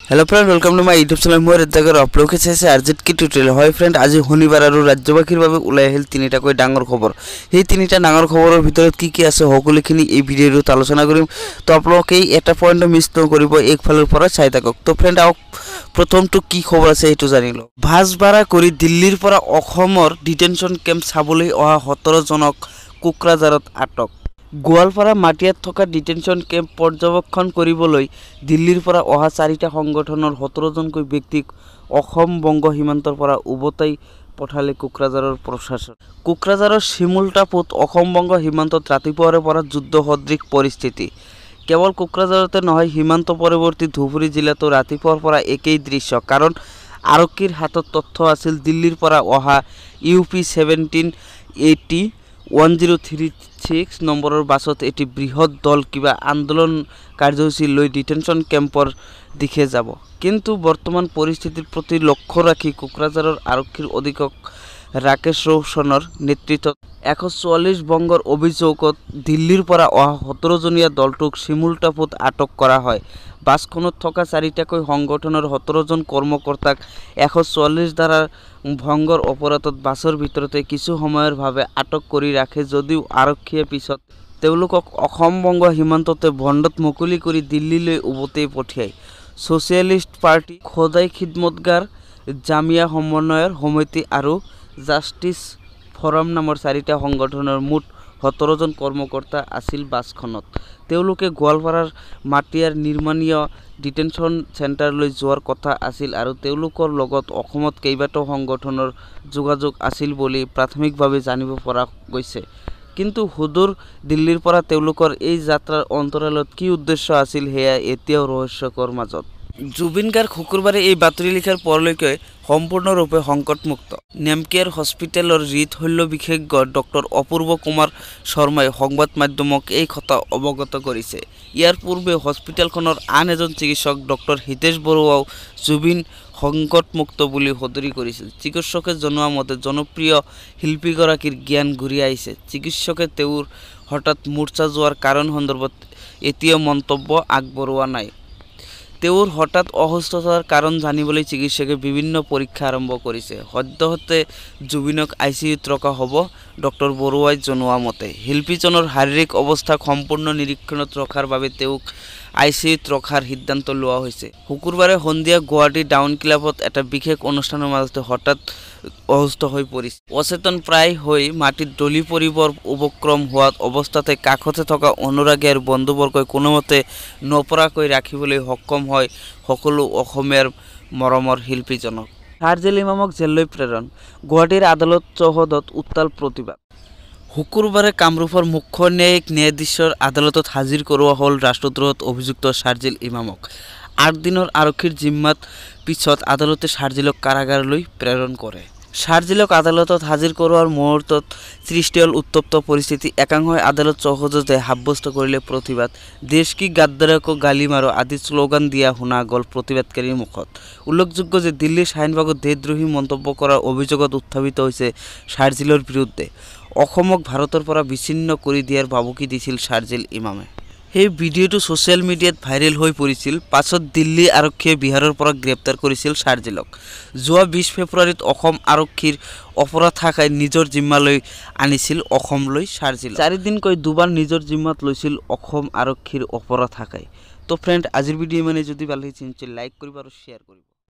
hello friend welcome to my YouTube channel मोर एतागर upload कैसे आरजेट की ट्यूटोरियल হয় फ्रेंड আজি শনিবাৰ আৰু ৰাজ্যবাসীৰ বাবে ওলাই আহিল তিনিটাকৈ ডাঙৰ খবৰ এই তিনিটা ডাঙৰ খবৰৰ ভিতৰত কি আছে সকলোখিনি এই ভিডিঅ'ত আলোচনা কৰিম তো আপোনালোকে এটা পইণ্ট মিছ নকৰিব একফালৰ পৰা চাই থাকক তো ফ্ৰেন্ড আও প্ৰথমটো কি খবৰ আছে এটো জানিল ভাজ ভাড়া কৰি দিল্লীৰ পৰা অসমৰ ডিটেনশন কেম্প চাবলৈ অহা 17 জনক কোকৰাঝাৰত আটক গোৱালপাৰা মাটিয়াত থকা ডিটেনশন কেম্প পৰ্যবেক্ষণ কৰিবলৈ দিল্লীৰ পৰা অহা 4টা সংগঠনৰ 17 জনকৈ ব্যক্তিক অসম বংগ সীমান্তৰ পৰা উভতাই পঠালে কোকৰাঝাৰৰ প্ৰশাসন কোকৰাঝাৰৰ শিমুলটাপুত অসম বংগ সীমান্তত ৰাতিপুৱাৰে পৰা যুদ্ধ সদৃশ পৰিস্থিতি কেৱল কোকৰাঝাৰতে নহয় সীমান্ত পৰৱৰ্তী ধুবুৰী জিলাতো ৰাতিপুৱাৰ পৰা একেই দৃশ্য কাৰণ আৰক্ষীৰ হাতত তথ্য আছিল দিল্লীৰ পৰা অহা ইউপি 1780 1036 নম্বৰৰ বাছত এটি বৃহৎ দল কিবা আন্দোলন কাৰ্যসূচী লৈ ডিটেনশন কেম্পৰ দিশে যাব কিন্তু বৰ্তমান পৰিস্থিতিৰ প্ৰতি লক্ষ্য ৰাখি কোকৰাঝাৰৰ আৰক্ষীৰ অধীক্ষক ৰাকেশ ৰৌশনৰ নেতৃত্বত 144 বংগৰ অভিযোগত দিল্লীৰ পৰা অহা 17 জনীয়া দলটোক শিমুলটাপুত আটক কৰা হয় বাছখনত থকা 4টাকৈ সংগঠনৰ 17 জন কৰ্মকৰ্তাক 144 ধাৰা ভংগৰ অপৰাধত বাছৰ ভিতৰতে কিছু সময়ৰ বাবে আটক কৰি ৰাখে যদিও আৰক্ষীয়ে পিছত তেওঁলোকক অসম বংগ সীমান্ততে বন্ধত মুকলি কৰি দিল্লীলৈ উভতাই পঠিয়ায় সোশ্যালিষ্ট পাৰ্টি খোদাই খিদমতগাৰ জামিয়া সমন্বয়ৰ সমিতি আৰু জাষ্টিস ফৰাম নামৰ 4টা সংগঠনৰ মুঠ 17 জন কৰ্মকৰ্তা আছিল বাছখনত তেওঁলোকে গোৱালপাৰাৰ মাটিয়াৰ নিৰ্মাণীয় ডিটেনশন চেণ্টাৰলৈ যোৱাৰ কথা আছিল আৰু তেওঁলোকৰ লগত অসমত কেইবাটাও সংগঠনৰ যোগাযোগ আছিল বুলি প্ৰাথমিকভাৱে জানিব পৰা গৈছে কিন্তু হুদুৰ দিল্লীৰ পৰা তেওঁলোকৰ এই যাত্ৰাৰ অন্তৰালত কি উদ্দেশ্য আছিল হেয়া এতিয়াও ৰহস্যকৰ মাজত জুবিন গাৰ্গ শুকুৰবাৰে এই বাতৰি লিখাৰ পৰলৈকে সম্পূৰ্ণৰূপে সংকটমুক্ত নেমকেয়াৰ হস্পিটেলৰ হৃদশল্য বিশেষজ্ঞ ডক্টৰ অপূৰ্ব কুমাৰ শৰ্মাই সংবাদ মাধ্যমক এই কথা অৱগত কৰিছে ইয়াৰ পূৰ্বে হস্পিটেলখনৰ আন এজন চিকিৎসক ডক্টৰ হিতেশ বৰুৱাও জুবিন সংকটমুক্ত বুলি সদৰি কৰিছিল চিকিৎসকে জনোৱা মতে জনপ্ৰিয় শিল্পীগৰাকীৰ জ্ঞান ঘূৰি আহিছে চিকিৎসকে তেওঁৰ হঠাৎ মূৰ্ছা যোৱাৰ কাৰণ সন্দৰ্ভত এতিয়া মন্তব্য আগবঢ়োৱা নাই তেওঁৰ হঠাৎ অসুস্থতাৰ কাৰণ জানিবলৈ চিকিৎসকে বিভিন্ন পৰীক্ষা আৰম্ভ কৰিছে সদ্যহতে জুবিনক আইচিইউত ৰখা হ'ব ডক্টৰ বৰুৱাই জনোৱা মতে শিল্পীজনৰ শাৰীৰিক অৱস্থা সম্পূৰ্ণ নিৰীক্ষণত ৰখাৰ বাবে তেওঁক আইচিইউত ৰখাৰ সিদ্ধান্ত লোৱা হৈছে শুকুৰবাৰে সন্ধিয়া গুৱাহাটী ডাউন ক্লাবত এটা বিশেষ অনুষ্ঠানৰ মাজতে হঠাৎ অসুস্থ হৈ পৰিছে অচেতন প্ৰায় হৈ মাটিত ডলি পৰিবৰ উপক্ৰম হোৱাত অৱস্থাতে কাষতে থকা অনুৰাগী আৰু বন্ধুবৰ্গই কোনোমতে নপৰাকৈ ৰাখিবলৈ সক্ষম হয় সকলো অসমীয়াৰ মৰমৰ শিল্পীজনক শাৰজিল ইমামক জেললৈ প্ৰেৰণ গুৱাহাটীৰ আদালত চৌহদত উত্তাল প্ৰতিবাদ শুকুৰবাৰে কামৰূপৰ মুখ্য ন্যায়িক ন্যায়াধীশৰ আদালতত হাজিৰ কৰোৱা হ'ল ৰাষ্ট্ৰদ্ৰোহত অভিযুক্ত শাৰজিল ইমামক 8 দিনৰ আৰক্ষীৰ জিম্মাত পিছত আদালতে শাৰজিলক কাৰাগাৰলৈ প্ৰেৰণ কৰে শাৰজিলক আদালতত হাজিৰ কৰোৱাৰ মুহূৰ্তত সৃষ্টি হ'ল উত্তপ্ত পৰিস্থিতি একাংশই আদালত চৌহদতে সাব্যস্ত কৰিলে প্ৰতিবাদ দেশ কি গাদ্দাৰকো গালি মাৰো আদি স্লোগান দিয়া শুনা গ'ল প্ৰতিবাদকাৰীৰ মুখত উল্লেখযোগ্য যে দিল্লীৰ শাহিনবাগত দেশদ্ৰোহী মন্তব্য কৰাৰ অভিযোগত উত্থাপিত হৈছে শাৰজিলৰ বিৰুদ্ধে অসমক ভাৰতৰ পৰা বিচ্ছিন্ন কৰি দিয়াৰ ভাবুকি দিছিল শাৰজিল ইমামে এই ভিডিঅ'টো সোশ্যাল মিডিয়াত ভাইৰেল হৈ পৰিছিল পাছত দিল্লী আৰক্ষীয়ে বিহাৰৰ পৰা গ্ৰেপ্তাৰ কৰিছিল শাৰজিলক যোৱা 20 ফেব্ৰুৱাৰীত অসম আৰক্ষীৰ অপৰাধ শাখাই নিজৰ জিম্মালৈ আনিছিল অসমলৈ শাৰজিল 4 দিনকৈ দুবাৰ নিজৰ জিম্মাত লৈছিল অসম আৰক্ষীৰ অপৰাধ শাখাই তো ফ্ৰেন্ড আজিৰ ভিডিঅ' মানে যদি ভাল লাগিছে লাইক কৰিব আৰু শ্বেয়াৰ কৰিব